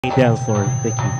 dance floor. Thank you.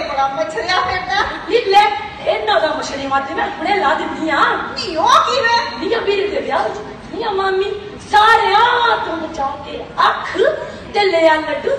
ਬੜਾ ਮਛਰਿਆ ਫਿਰਦਾ ਨੀ ਲੈ ਇਹਨਾਂ ਦਾ ਮਛਰੀ ਮਾਰਦੀ ਮੈਂ ਹੁਣੇ ਲਾ ਦਿੰਦੀ ਆ ਨੀ ਉਹ ਕਿਵੇਂ ਨੀ ਆ ਵੀਰ ਦੇ ਵਿਆਹ ਨੀ ਆ ਮਾਮੀ ਸਾਰਿਆਂ ਤੋਂ ਬਚਾ ਕੇ ਅੱਖ ਤੇ ਲੈ ਆ ਲੱਡੂ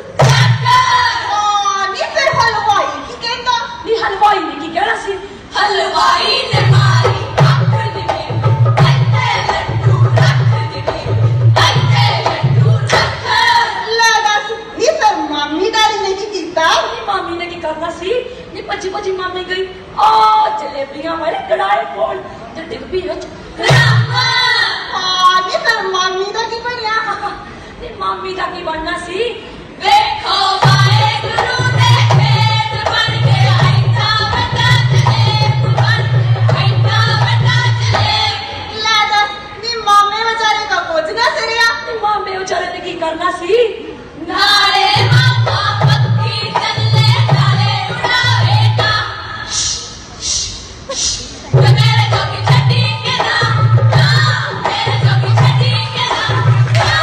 ਨੀ ਫਿਰ ਹਲਵਾਈ ਕੀ ਕਹਿੰਦਾ ਨੀ ਹਲਵਾਈ ਨੇ ਕੀ ਕਹਿਣਾ ਸੀ ਹਲਵਾਈ ਨੇ ਮਾਰੀ ਅੱਖ ਦੀ ਇੱਥੇ ਲੱਡੂ ਰੱਖ ਦਿੱਤੀ ਇੱਥੇ ਲੱਡੂ ਰੱਖ ਲੈ ਦੱਸ ਨੀ ਫਿਰ ਮਾਮੀ ਦਾਦੀ ਨੇ ਕੀ ਕੀਤਾ ਨੀ ਮਾਮੀ ਨੇ ਕੀ ਕਰਨਾ ਸੀ ਨੀ ਭੱਜੀ ਭੱਜੀ ਮਾਮੀ ਗਈ ਆ ਜਲੇਬੀਆਂ ਵਾਲੇ ਕੜਾਏ ਕੋਲ ਤੇ ਡਿੱਗ ਪਈ ਵਿੱਚ ਨੀ ਫਿਰ ਮਾਮੀ ਦਾ ਕੀ ਬਣਿਆ ਨੀ ਮਾਮੀ ਦਾ ਕੀ ਬਣਨਾ ਸੀ ਵੇਖੋ ਵਾਹਿਗੁਰੂ ਦੇ ਖੇਤ ਬਣ ਕੇ ਆਈਤਾ ਵੱਡਾ ਜਲੇਬ ਬਣ ਕੇ ਆਈਤਾ ਵੱਡਾ ਜਲੇਬ ਲੈ ਦੱਸ ਨੀ ਮਾਮੇ ਵਿਚਾਰੇ ਦਾ ਪੁੱਛਦਾ ਸਿਰਿਆ ਨੀ ਮਾਮੇ ਵਿਚਾਰੇ ਨੇ ਕੀ ਕਰਨਾ ਸੀ ਨਾਲੇ ਮਾਮਾ ਪੱਕੀ ਚੱਲੇ ਨਾਲੇ ਉਡਾਵੇਗਾ ਮੇਰੇ ਜੋਗੀ ਛੱਡੀ ਕੇ ਨਾ ਮੇਰੇ ਜੋਗੀ ਛੱਡੀ ਕੇ ਨਾ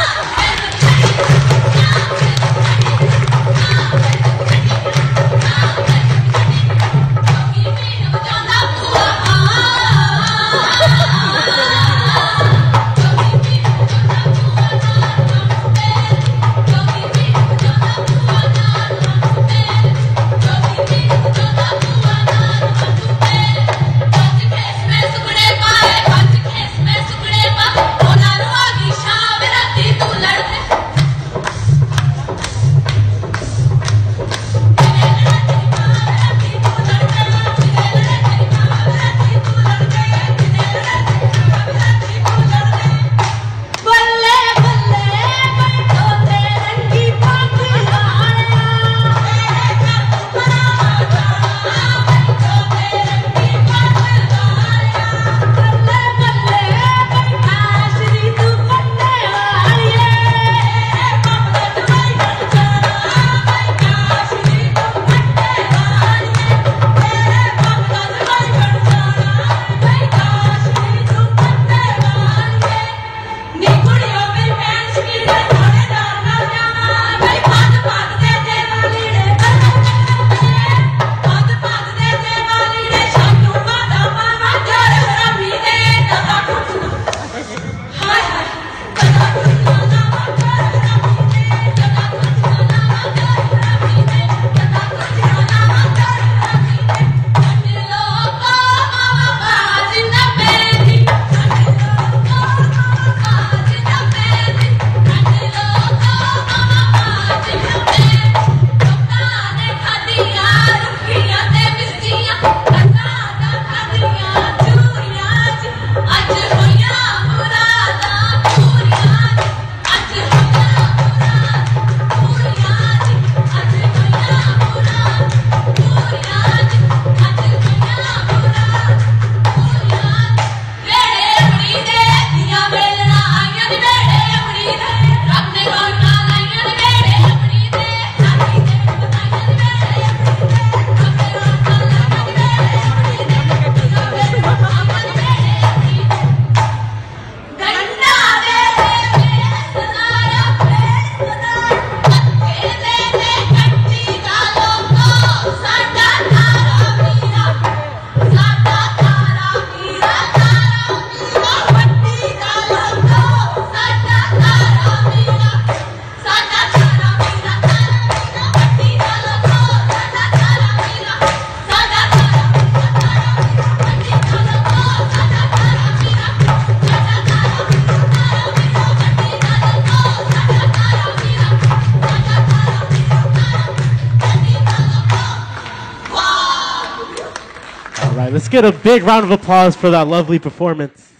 Let's get a big round of applause for that lovely performance.